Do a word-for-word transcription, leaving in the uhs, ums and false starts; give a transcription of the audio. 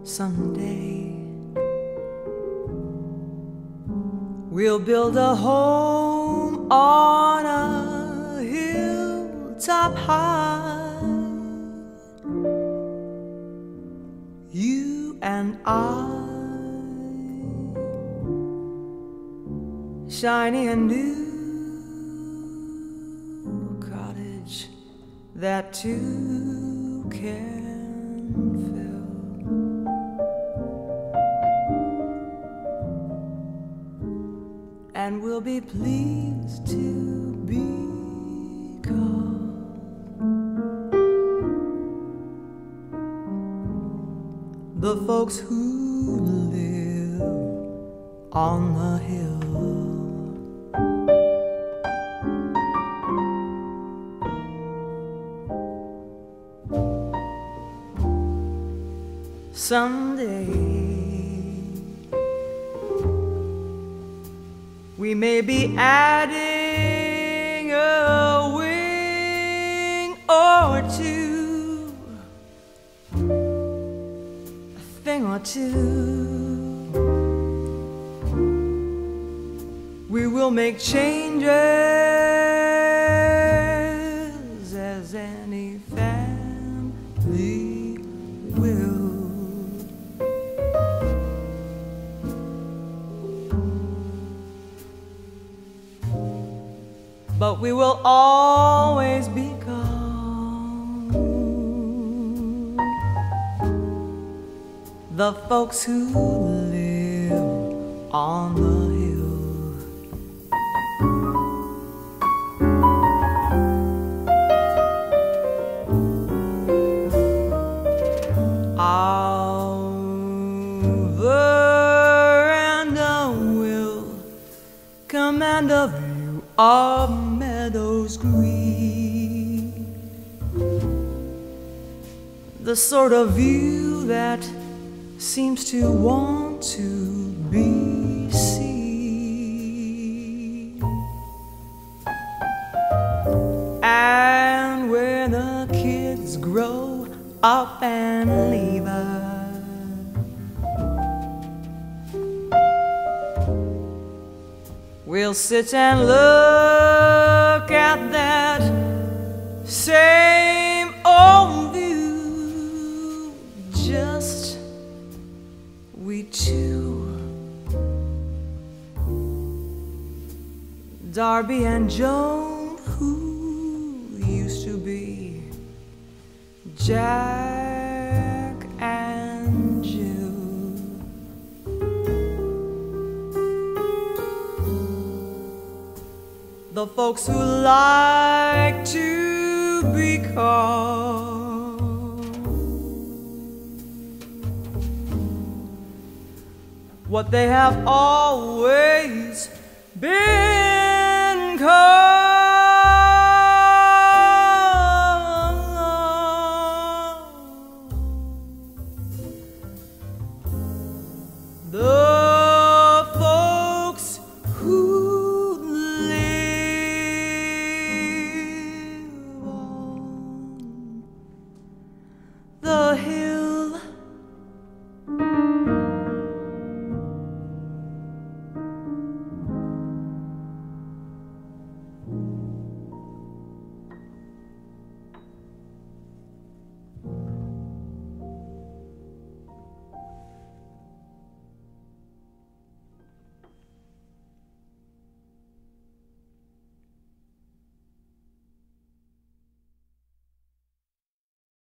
Someday we'll build a home on a hilltop high, you and I, shiny and new cottage that two can fill. And we'll be pleased to be called the folks who live on the hill. Someday we may be adding a wing or two, a thing or two. We will make changes as any family will. But we will always be called the folks who live on the hill. Our veranda will command a view of meadows green, the sort of view that seems to want to be seen. And when the kids grow up and leave us, we'll sit and look at that same old view, just we two, Darby and Joan, who used to be Jack and Jill. The folks who like to be called what they have always been called.